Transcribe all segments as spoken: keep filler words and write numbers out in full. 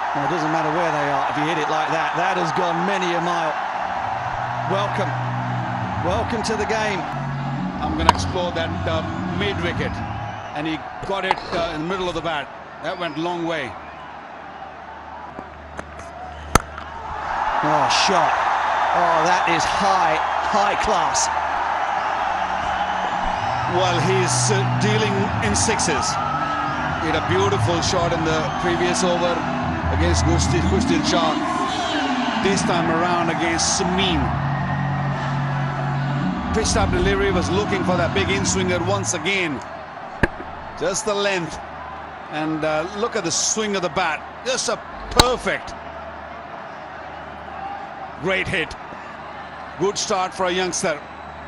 Well, it doesn't matter where they are. If you hit it like that, that has gone many a mile. Welcome. Welcome to the game. I'm going to explore that uh, mid-wicket. And he got it uh, in the middle of the bat. That went a long way. Oh, shot. Oh, that is high, high class. Well, he's uh, dealing in sixes. He had a beautiful shot in the previous over against Gustin Shah. This time around against Samin. Pitched up delivery, was looking for that big in-swinger once again. Just the length. And uh, look at the swing of the bat. Just a perfect. Great hit. Good start for a youngster.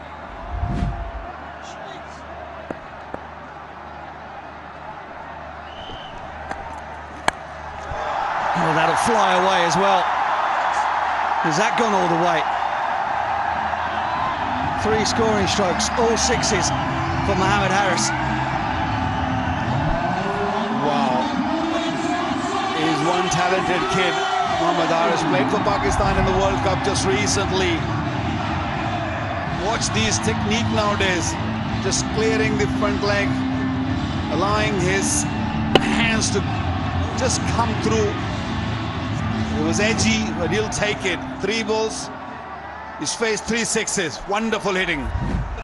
Oh, that'll fly away as well. Has that gone all the way? Three scoring strokes, all sixes for Mohammad Harris. Wow. He's one talented kid. Mohammad Harris played for Pakistan in the World Cup just recently. Watch these technique nowadays. Just clearing the front leg, allowing his hands to just come through. It was edgy, but he'll take it. Three balls. He's faced three sixes. Wonderful hitting.